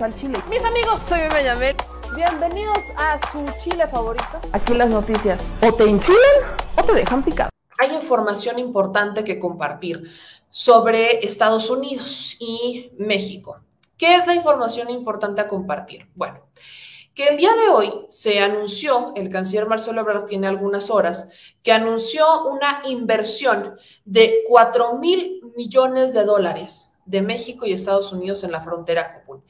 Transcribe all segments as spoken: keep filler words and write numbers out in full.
gusta el chile. Mis amigos, soy Bebe Yamel. Bienvenidos a su chile favorito. Aquí las noticias o te enchilan o te dejan picado. Hay información importante que compartir sobre Estados Unidos y México. ¿Qué es la información importante a compartir? Bueno, que el día de hoy se anunció, el canciller Marcelo Ebrard tiene algunas horas, que anunció una inversión de cuatro mil millones de dólares de México y Estados Unidos en la frontera común.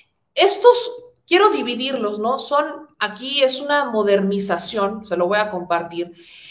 Estos, quiero dividirlos, ¿no? Son, aquí es una modernización, se lo voy a compartir.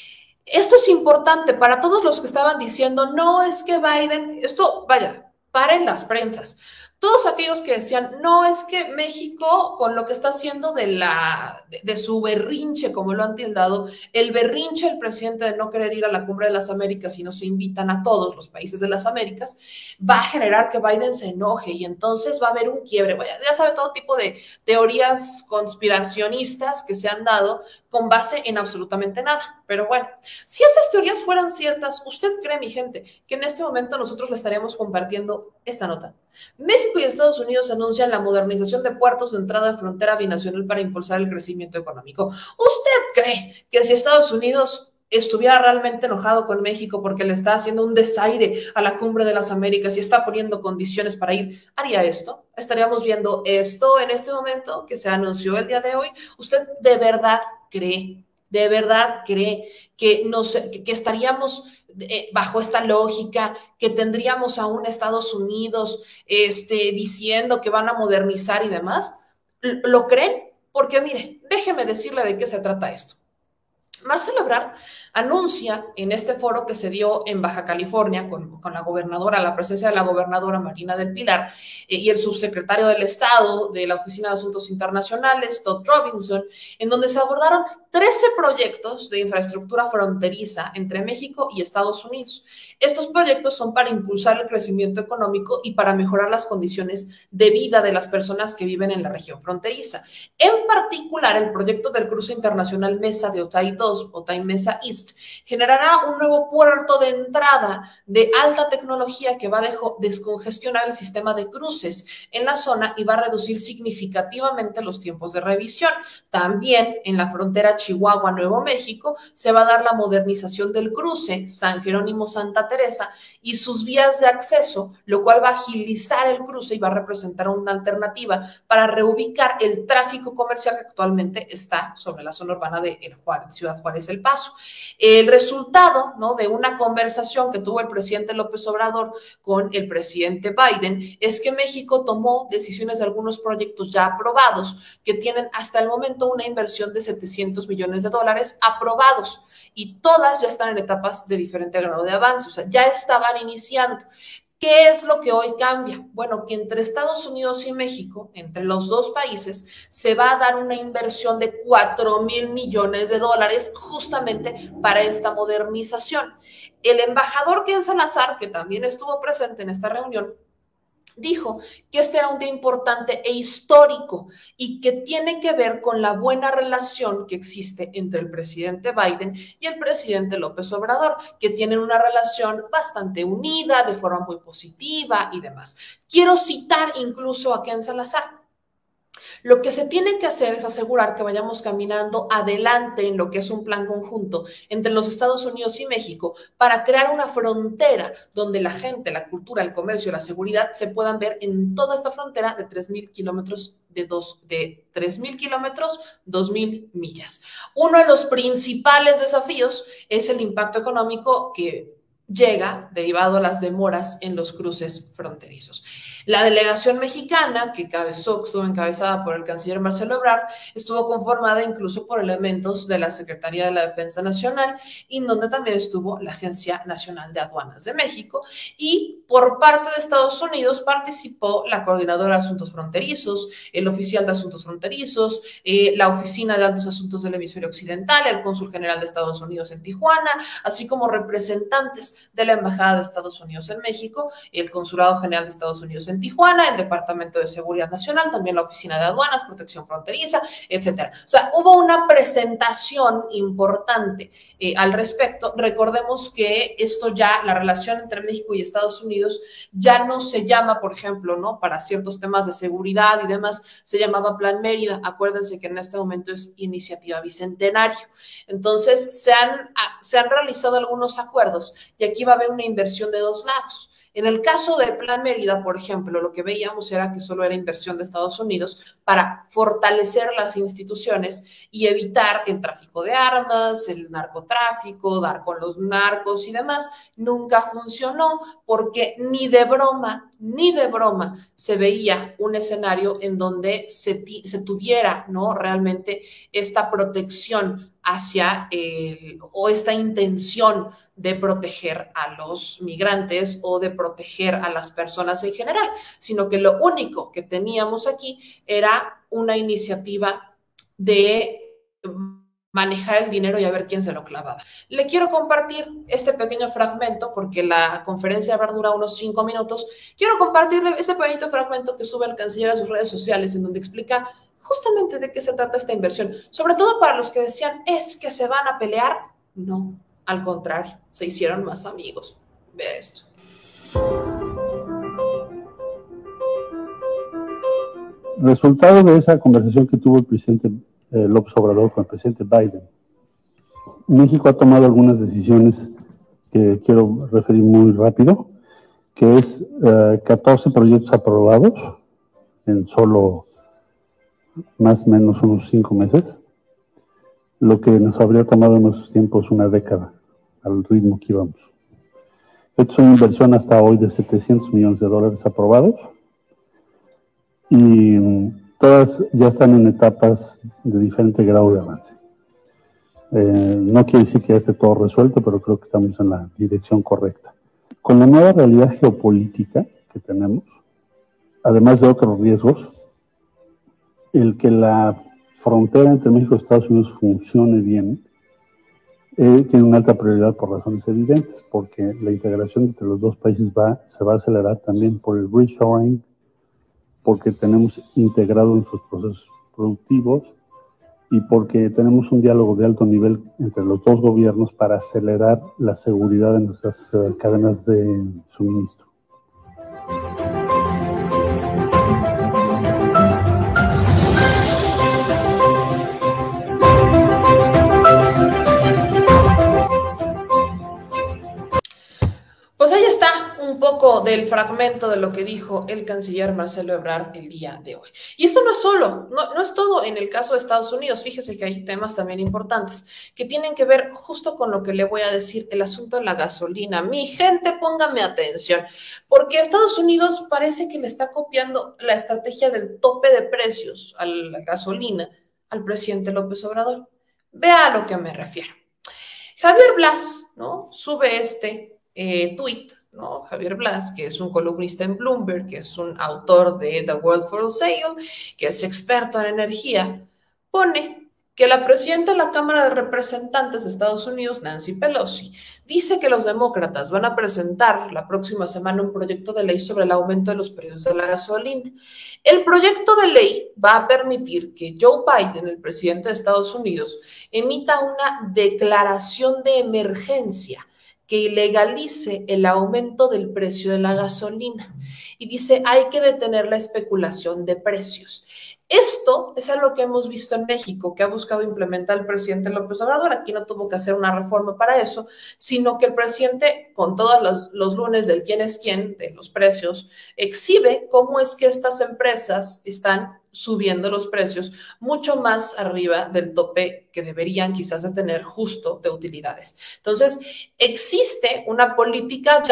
Esto es importante para todos los que estaban diciendo, no, es que Biden, esto, vaya, paren las prensas. Todos aquellos que decían, no, es que México, con lo que está haciendo de, la, de, de su berrinche, como lo han tildado, el berrinche del presidente de no querer ir a la Cumbre de las Américas y no se invitan a todos los países de las Américas, va a generar que Biden se enoje y entonces va a haber un quiebre. Vaya, ya sabe, todo tipo de teorías conspiracionistas que se han dado con base en absolutamente nada. Pero bueno, si esas teorías fueran ciertas, ¿usted cree, mi gente, que en este momento nosotros le estaríamos compartiendo esta nota? México y Estados Unidos anuncian la modernización de puertos de entrada en frontera binacional para impulsar el crecimiento económico. ¿Usted cree que si Estados Unidos estuviera realmente enojado con México porque le está haciendo un desaire a la Cumbre de las Américas y está poniendo condiciones para ir, haría esto? ¿Estaríamos viendo esto en este momento que se anunció el día de hoy? ¿Usted de verdad cree, de verdad cree que, nos, que, que estaríamos eh, bajo esta lógica, que tendríamos a un Estados Unidos este, diciendo que van a modernizar y demás? ¿Lo creen? Porque mire, déjeme decirle de qué se trata esto. Marcelo Ebrard anuncia en este foro que se dio en Baja California con, con la gobernadora, la presencia de la gobernadora Marina del Pilar eh, y el subsecretario del Estado de la Oficina de Asuntos Internacionales, Todd Robinson, en donde se abordaron trece proyectos de infraestructura fronteriza entre México y Estados Unidos. Estos proyectos son para impulsar el crecimiento económico y para mejorar las condiciones de vida de las personas que viven en la región fronteriza. En particular, el proyecto del cruce internacional Mesa de Otay dos, Otay Mesa East, generará un nuevo puerto de entrada de alta tecnología que va a descongestionar el sistema de cruces en la zona y va a reducir significativamente los tiempos de revisión. También en la frontera Chihuahua-Nuevo México se va a dar la modernización del cruce San Jerónimo-Santa Teresa y sus vías de acceso, lo cual va a agilizar el cruce y va a representar una alternativa para reubicar el tráfico comercial que actualmente está sobre la zona urbana de El Juárez, Ciudad Juárez El Paso. El resultado, ¿no?, de una conversación que tuvo el presidente López Obrador con el presidente Biden es que México tomó decisiones de algunos proyectos ya aprobados que tienen hasta el momento una inversión de setecientos millones de dólares aprobados y todas ya están en etapas de diferente grado de avance, o sea, ya estaban iniciando. ¿Qué es lo que hoy cambia? Bueno, que entre Estados Unidos y México, entre los dos países, se va a dar una inversión de cuatro mil millones de dólares justamente para esta modernización. El embajador Ken Salazar, que también estuvo presente en esta reunión, dijo que este era un día importante e histórico y que tiene que ver con la buena relación que existe entre el presidente Biden y el presidente López Obrador, que tienen una relación bastante unida, de forma muy positiva y demás. Quiero citar incluso a Ken Salazar. Lo que se tiene que hacer es asegurar que vayamos caminando adelante en lo que es un plan conjunto entre los Estados Unidos y México para crear una frontera donde la gente, la cultura, el comercio, la seguridad se puedan ver en toda esta frontera de tres mil kilómetros de dos, de tres mil kilómetros, dos mil millas. Uno de los principales desafíos es el impacto económico que llega derivado a las demoras en los cruces fronterizos. La delegación mexicana, que encabezó, estuvo encabezada por el canciller Marcelo Ebrard, estuvo conformada incluso por elementos de la Secretaría de la Defensa Nacional, y en donde también estuvo la Agencia Nacional de Aduanas de México, y por parte de Estados Unidos participó la Coordinadora de Asuntos Fronterizos, el Oficial de Asuntos Fronterizos, eh, la Oficina de Altos Asuntos del Hemisferio Occidental, el Cónsul General de Estados Unidos en Tijuana, así como representantes oficinas de la Embajada de Estados Unidos en México, el Consulado General de Estados Unidos en Tijuana, el Departamento de Seguridad Nacional, también la Oficina de Aduanas, Protección Fronteriza, etcétera. O sea, hubo una presentación importante eh, al respecto. Recordemos que esto ya, la relación entre México y Estados Unidos ya no se llama, por ejemplo, ¿no? Para ciertos temas de seguridad y demás, se llamaba Plan Mérida. Acuérdense que en este momento es Iniciativa Bicentenario. Entonces, se han, se han realizado algunos acuerdos y aquí va a haber una inversión de dos lados. En el caso del Plan Mérida, por ejemplo, lo que veíamos era que solo era inversión de Estados Unidos para fortalecer las instituciones y evitar el tráfico de armas, el narcotráfico, dar con los narcos y demás. Nunca funcionó porque ni de broma, ni de broma se veía un escenario en donde se, se tuviera, ¿no? Realmente esta protección hacia el, o esta intención de proteger a los migrantes o de proteger a las personas en general, sino que lo único que teníamos aquí era una iniciativa de manejar el dinero y a ver quién se lo clavaba. Le quiero compartir este pequeño fragmento porque la conferencia va a durar unos cinco minutos. Quiero compartirle este pequeño fragmento que sube el canciller a sus redes sociales en donde explica justamente de qué se trata esta inversión, sobre todo para los que decían, es que se van a pelear. No, al contrario, se hicieron más amigos. Vea esto. Resultado de esa conversación que tuvo el presidente eh, López Obrador con el presidente Biden, México ha tomado algunas decisiones que quiero referir muy rápido, que es eh, catorce proyectos aprobados en solo más o menos unos cinco meses, lo que nos habría tomado en nuestros tiempos una década, al ritmo que íbamos. Esto es una inversión hasta hoy de setecientos millones de dólares aprobados, y todas ya están en etapas de diferente grado de avance. Eh, no quiere decir que ya esté todo resuelto, pero creo que estamos en la dirección correcta. Con la nueva realidad geopolítica que tenemos, además de otros riesgos, el que la frontera entre México y Estados Unidos funcione bien eh, tiene una alta prioridad por razones evidentes, porque la integración entre los dos países va, se va a acelerar también por el reshoring, porque tenemos integrado nuestros procesos productivos y porque tenemos un diálogo de alto nivel entre los dos gobiernos para acelerar la seguridad de nuestras eh, cadenas de suministro. Pues ahí está un poco del fragmento de lo que dijo el canciller Marcelo Ebrard el día de hoy. Y esto no es solo, no, no es todo en el caso de Estados Unidos. Fíjese que hay temas también importantes que tienen que ver justo con lo que le voy a decir, el asunto de la gasolina. Mi gente, póngame atención, porque Estados Unidos parece que le está copiando la estrategia del tope de precios a la gasolina al presidente López Obrador. Vea a lo que me refiero. Javier Blas, ¿no?, sube este Eh, tweet, ¿no? Javier Blas, que es un columnista en Bloomberg, que es un autor de The World for Sale, que es experto en energía, pone que la presidenta de la Cámara de Representantes de Estados Unidos, Nancy Pelosi, dice que los demócratas van a presentar la próxima semana un proyecto de ley sobre el aumento de los precios de la gasolina. El proyecto de ley va a permitir que Joe Biden, el presidente de Estados Unidos, emita una declaración de emergencia que ilegalice el aumento del precio de la gasolina. Y dice, hay que detener la especulación de precios. Esto es algo que hemos visto en México, que ha buscado implementar el presidente López Obrador. Aquí no tuvo que hacer una reforma para eso, sino que el presidente, con todos los, los lunes del quién es quién, de los precios, exhibe cómo es que estas empresas están subiendo los precios mucho más arriba del tope que deberían quizás de tener justo de utilidades. Entonces, existe una política ya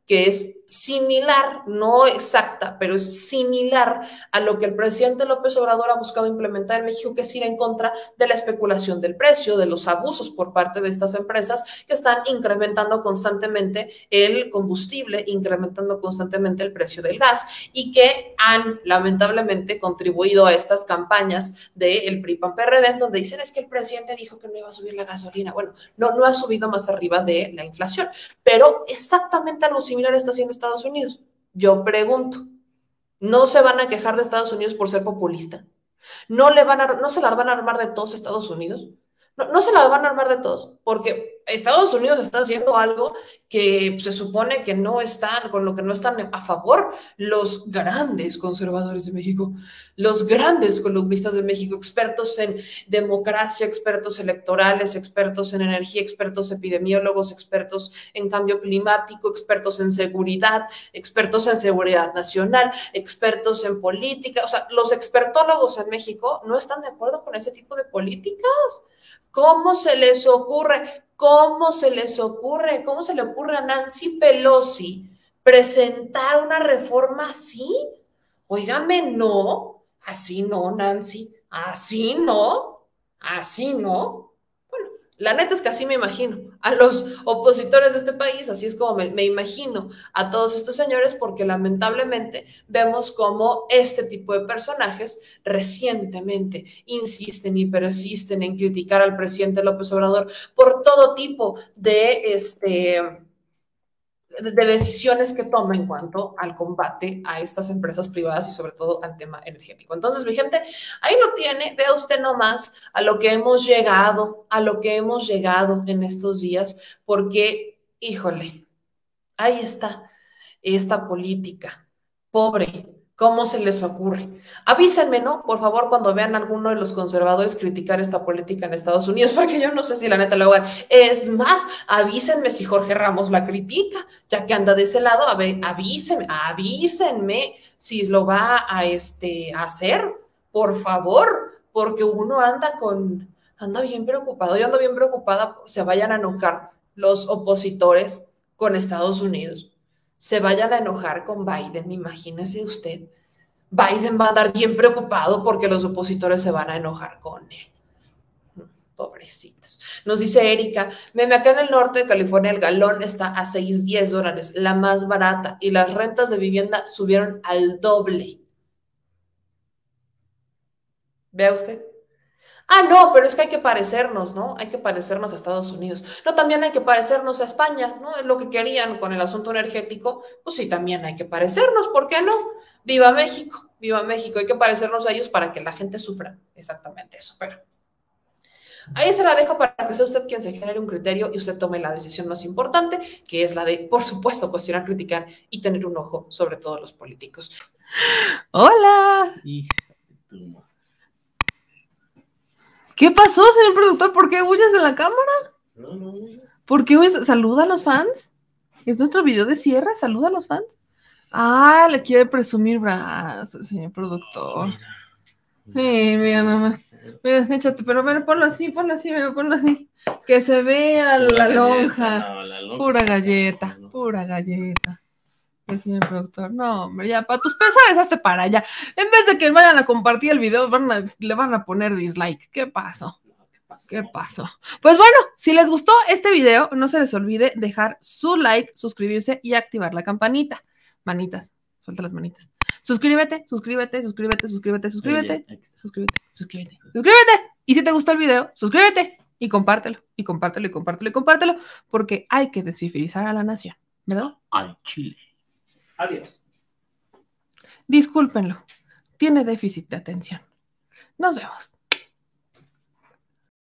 que es similar, no exacta, pero es similar a lo que el presidente López Obrador ha buscado implementar en México, que es ir en contra de la especulación del precio, de los abusos por parte de estas empresas que están incrementando constantemente el combustible, incrementando constantemente el precio del gas y que han lamentablemente contribuido a estas campañas del P R I P A N P R D, donde dicen es que el presidente dijo que no iba a subir la gasolina. Bueno, no, no ha subido más arriba de la inflación, pero exactamente algo similar está haciendo Estados Unidos. Yo pregunto, ¿no se van a quejar de Estados Unidos por ser populista? ¿No, le van a, no se la van a armar de todos Estados Unidos? No, no se la van a armar de todos, porque Estados Unidos está haciendo algo que se supone que no están, con lo que no están a favor los grandes conservadores de México, los grandes columnistas de México, expertos en democracia, expertos electorales, expertos en energía, expertos epidemiólogos, expertos en cambio climático, expertos en seguridad, expertos en seguridad nacional, expertos en política. O sea, los expertólogos en México no están de acuerdo con ese tipo de políticas. ¿Cómo se les ocurre? ¿Cómo se les ocurre? ¿Cómo se le ocurre a Nancy Pelosi presentar una reforma así? Óigame, no, así no, Nancy, así no, así no. Bueno, la neta es que así me imagino a los opositores de este país, así es como me, me imagino a todos estos señores, porque lamentablemente vemos cómo este tipo de personajes recientemente insisten y persisten en criticar al presidente López Obrador por todo tipo de este... de decisiones que toma en cuanto al combate a estas empresas privadas y sobre todo al tema energético. Entonces, mi gente, ahí lo tiene, vea usted nomás a lo que hemos llegado, a lo que hemos llegado en estos días, porque, híjole, ahí está esta política, pobre. ¿Cómo se les ocurre? Avísenme, ¿no? Por favor, cuando vean a alguno de los conservadores criticar esta política en Estados Unidos, porque yo no sé si la neta lo hagan. Es más, avísenme si Jorge Ramos la critica, ya que anda de ese lado. A ver, avísenme, avísenme si lo va a, este, a hacer, por favor, porque uno anda con, anda bien preocupado. Yo ando bien preocupada, se vayan a enojar los opositores con Estados Unidos. Se vayan a enojar con Biden, imagínese usted. Biden va a andar bien preocupado porque los opositores se van a enojar con él. Pobrecitos. Nos dice Erika, meme, acá en el norte de California el galón está a seis, diez dólares, la más barata, y las rentas de vivienda subieron al doble. Vea usted. Ah, no, pero es que hay que parecernos, ¿no? Hay que parecernos a Estados Unidos. No, también hay que parecernos a España, ¿no? Es lo que querían con el asunto energético. Pues sí, también hay que parecernos, ¿por qué no? ¡Viva México! ¡Viva México! Hay que parecernos a ellos para que la gente sufra. Exactamente eso, pero... ahí se la dejo para que sea usted quien se genere un criterio y usted tome la decisión más importante, que es la de, por supuesto, cuestionar, criticar y tener un ojo sobre todos los políticos. ¡Hola! Hija de tu madre. ¿Qué pasó, señor productor? ¿Por qué huyes de la cámara? No, no. ¿Por qué huyes? ¿Saluda a los fans? ¿Es nuestro video de cierre? ¿Saluda a los fans? Ah, le quiere presumir brazos, señor productor. Sí, mira nomás. Mira, échate, pero mira, ponlo así, ponlo así, mira, ponlo así. Que se vea la lonja. No, la lonja. Pura galleta, pura galleta. El señor productor, no, hombre, ya, para tus pesares, hazte para allá. En vez de que vayan a compartir el video, van a, le van a poner dislike. ¿Qué pasó? ¿Qué pasó? Pues bueno, si les gustó este video, no se les olvide dejar su like, suscribirse y activar la campanita. Manitas, suelta las manitas. Suscríbete, suscríbete, suscríbete, suscríbete, suscríbete, suscríbete, suscríbete, suscríbete. Y si te gustó el video, suscríbete y compártelo, y compártelo, y compártelo, y compártelo, porque hay que descifrizar a la nación, ¿verdad? Al Chile. Adiós. Discúlpenlo, tiene déficit de atención. Nos vemos.